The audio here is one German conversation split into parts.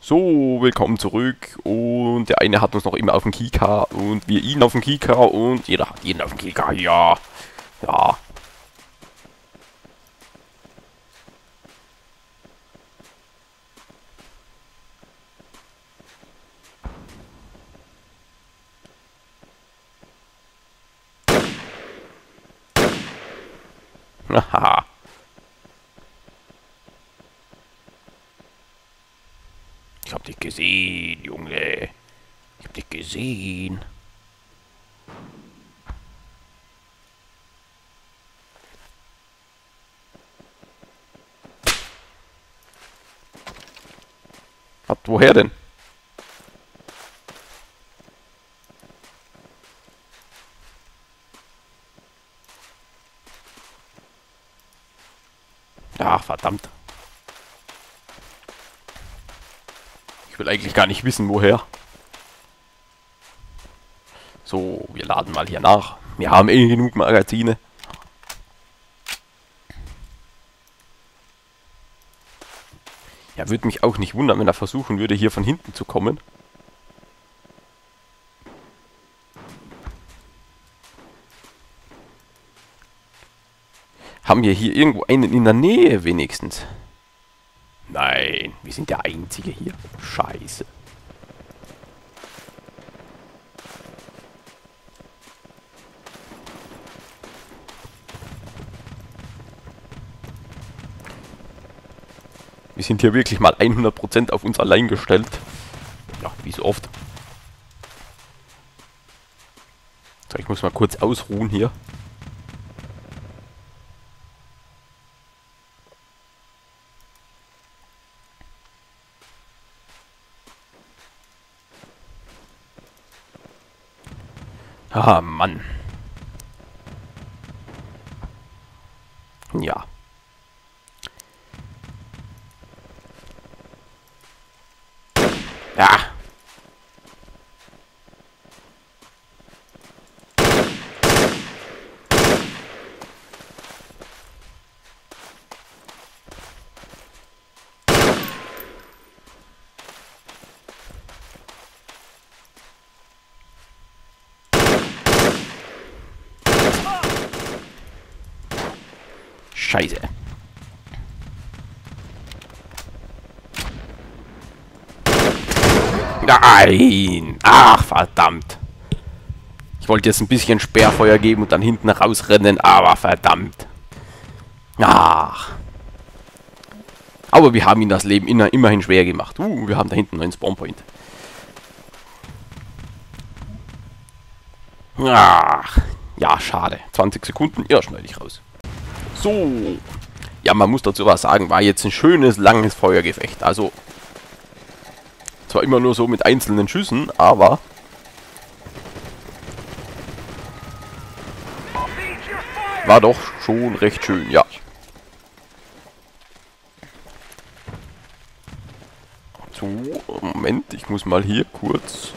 So, willkommen zurück. Und der eine hat uns noch immer auf dem Kika und wir ihn auf dem Kika und jeder hat jeden auf dem Kika. Ja, ja. Haha. Ich hab dich gesehen, Junge. Ich hab dich gesehen. Woher denn? Ach, verdammt. Ich will eigentlich gar nicht wissen, woher. So, wir laden mal hier nach. Wir haben eh genug Magazine. Ja, würde mich auch nicht wundern, wenn er versuchen würde, hier von hinten zu kommen. Haben wir hier irgendwo einen in der Nähe wenigstens? Nein, wir sind der Einzige hier. Scheiße. Wir sind hier wirklich mal 100% auf uns allein gestellt. Ja, wie so oft. So, ich muss mal kurz ausruhen hier. Ah, Mann. Ja. Ja. Scheiße. Nein! Ach, verdammt. Ich wollte jetzt ein bisschen Sperrfeuer geben und dann hinten rausrennen, aber verdammt. Ach. Aber wir haben ihm das Leben immerhin schwer gemacht. Wir haben da hinten einen Spawnpoint. Ach. Ja, schade. 20 Sekunden, ja, schneide ich raus. So. Ja, man muss dazu was sagen, war jetzt ein schönes, langes Feuergefecht. Also, zwar immer nur so mit einzelnen Schüssen, aber war doch schon recht schön, ja. So, Moment, ich muss mal hier kurz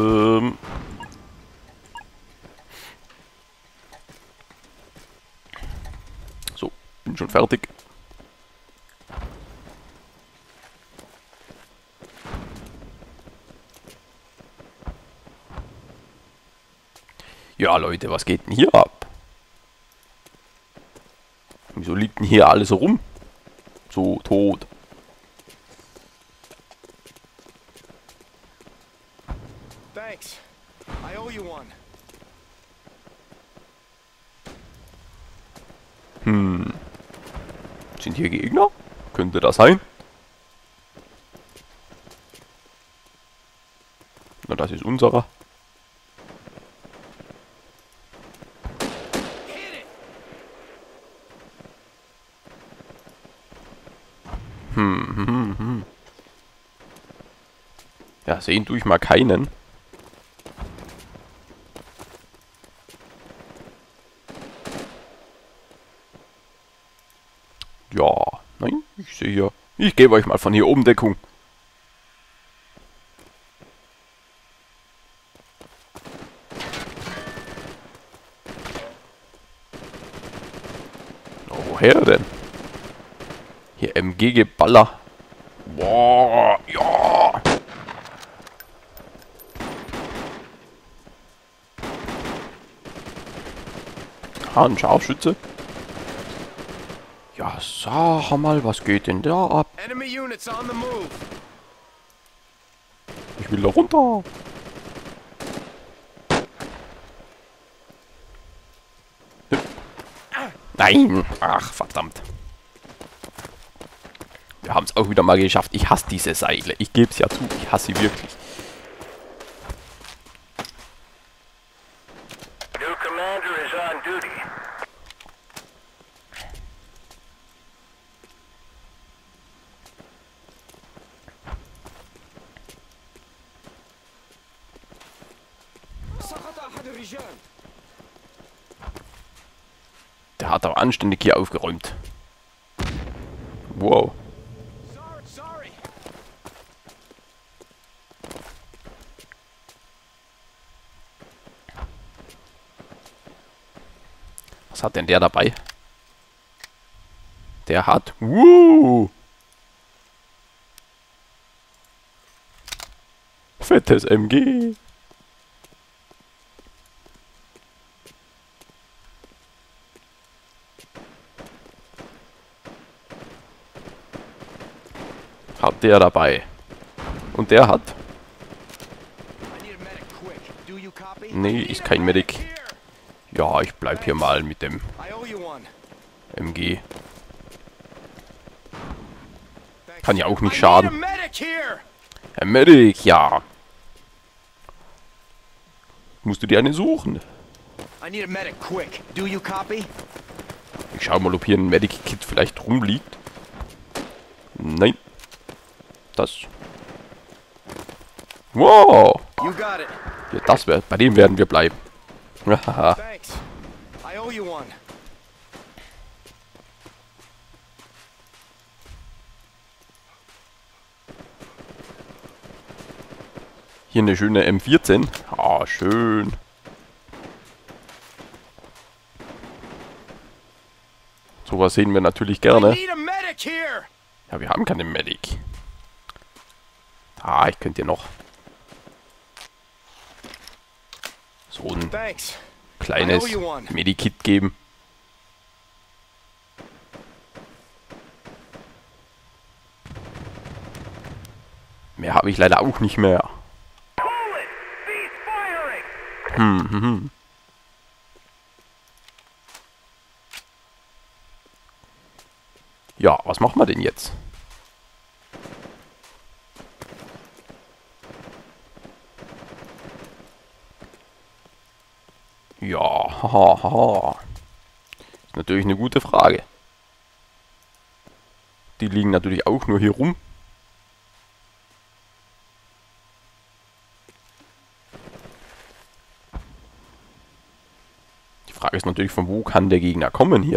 so, bin schon fertig. Ja, Leute, was geht denn hier ab? Wieso liegt denn hier alles so rum? So tot. Thanks. I owe you one. Sind hier Gegner? Könnte das sein? Na, das ist unserer. Ja, sehen tue ich mal keinen. Ja, nein, ich sehe hier. Ich gebe euch mal von hier oben Deckung. Oh, woher denn? Hier MG-Geballer. Boah, ja. Ah, ein Scharfschütze. Ja, sag mal, was geht denn da ab? Enemy units on the move. Ich will da runter. Nein. Ach, verdammt. Wir haben es auch wieder mal geschafft. Ich hasse diese Seile. Ich gebe es ja zu. Ich hasse sie wirklich. New commander is on duty. Der hat aber anständig hier aufgeräumt. Wow. Sorry. Was hat denn der dabei? Der hat... Fettes MG. Hat der dabei. Und der hat... I need a medic quick. Do you copy? Nee, ist kein Medic. Here. Ja, ich bleib hier mal mit dem I owe you one. MG. Thanks. Kann ja auch nicht I schaden. need a medic here. Herr Medic, ja. Musst du dir eine suchen? I need a medic quick. Do you copy? Ich schau mal, ob hier ein Medic-Kit vielleicht rumliegt. Nein. Das. Wow. You got it. Ja, das wär, bei dem werden wir bleiben. Haha. Thanks. I owe you one. Hier eine schöne M14. Ah, schön. Sowas sehen wir natürlich I gerne. need a medic here. Ja, wir haben keine Medic. Ah, ich könnte dir noch so ein Thanks. kleines I owe you one. Medikit geben. Mehr habe ich leider auch nicht mehr. Pull it! Cease firing! Ja, was machen wir denn jetzt? Ja, haha, haha. Ist natürlich eine gute Frage. Die liegen natürlich auch nur hier rum. Die Frage ist natürlich, von wo kann der Gegner kommen hier?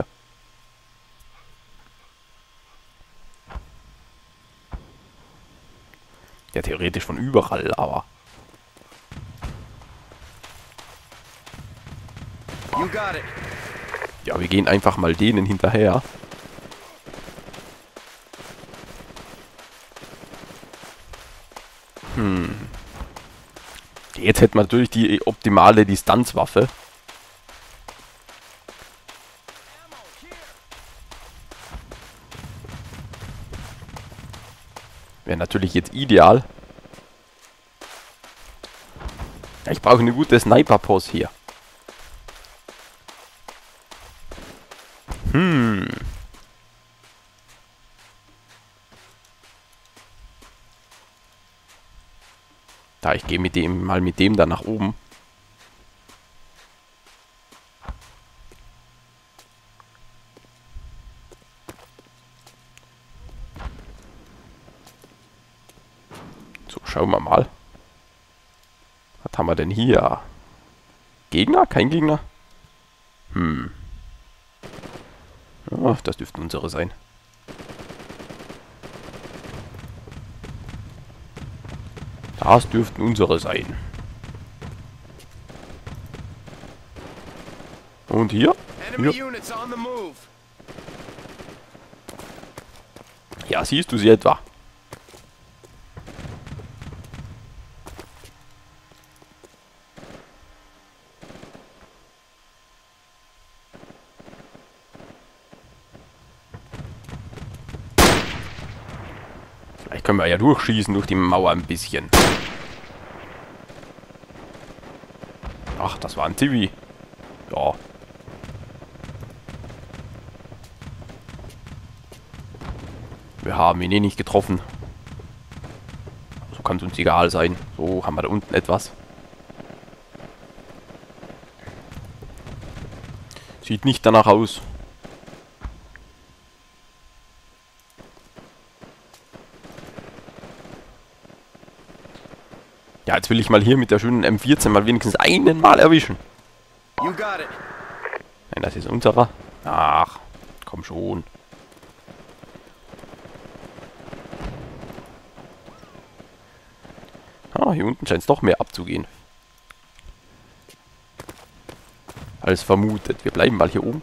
Ja, theoretisch von überall, aber... You got it. Ja, wir gehen einfach mal denen hinterher. Jetzt hätten wir natürlich die optimale Distanzwaffe. Wäre natürlich jetzt ideal. Ja, ich brauche eine gute Sniper-Pose hier. Da, ich gehe mit dem dann nach oben. So, schauen wir mal. Was haben wir denn hier? Gegner? Kein Gegner? Ach, das dürften unsere sein. Das dürften unsere sein. Und hier? Enemy Hier. units on the move. Ja, siehst du sie etwa? können wir ja durchschießen durch die Mauer ein bisschen. Ach, das war ein Zivi. Ja. Wir haben ihn eh nicht getroffen. So kann es uns egal sein. So, haben wir da unten etwas. Sieht nicht danach aus. Ja, jetzt will ich mal hier mit der schönen M14 mal wenigstens einen Mal erwischen. You got it. Nein, das ist unserer. Ach, komm schon. Ah, hier unten scheint es doch mehr abzugehen. Als vermutet. Wir bleiben mal hier oben.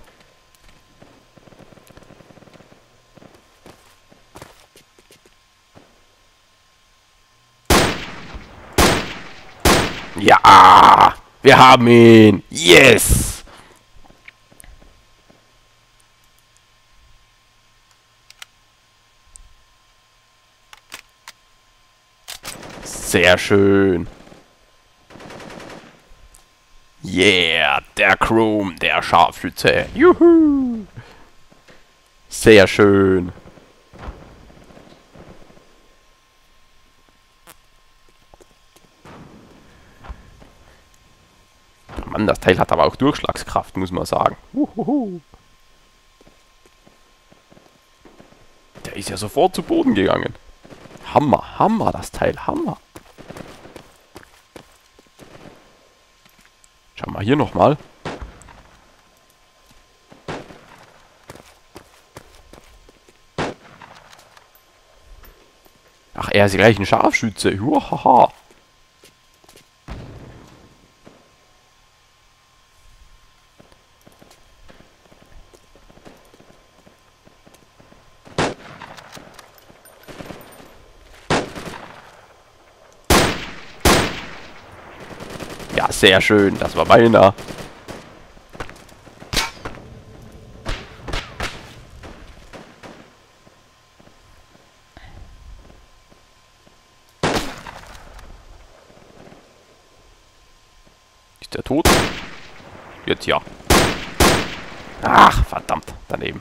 Ja! Wir haben ihn! Yes! Sehr schön. Yeah, der Chrome, der Scharfschütze. Juhu! Sehr schön. Mann, das Teil hat aber auch Durchschlagskraft, muss man sagen. Uhuhu. Der ist ja sofort zu Boden gegangen. Hammer, Hammer, das Teil, Hammer. Schau mal hier nochmal. Ach, er ist gleich ein Scharfschütze. Uhaha. Ja, sehr schön. Das war beinahe. Ist der tot? Jetzt ja. Ach, verdammt. Daneben.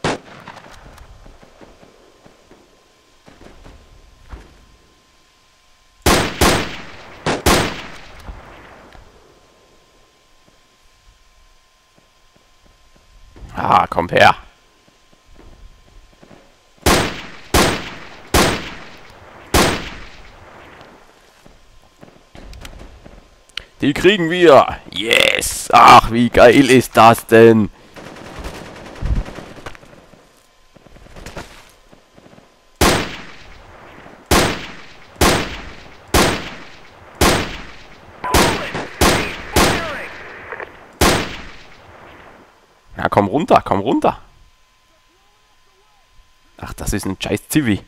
Ah, kommt her. Die kriegen wir. Yes. Ach, wie geil ist das denn? Na, komm runter, komm runter. Ach, das ist ein scheiß Zivi.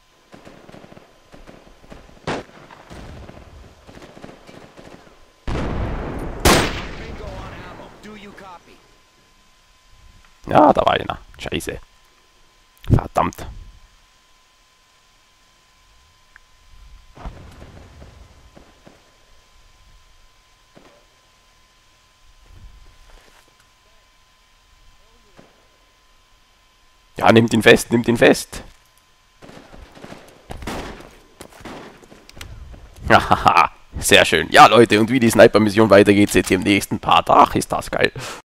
Bingo on ammo. Do you copy? Ja, da war einer. Scheiße. Verdammt. Ja, nimmt ihn fest, nimmt ihn fest. Hahaha, sehr schön. Ja, Leute, und wie die Sniper-Mission weitergeht, seht ihr im nächsten Part. Ach, ist das geil.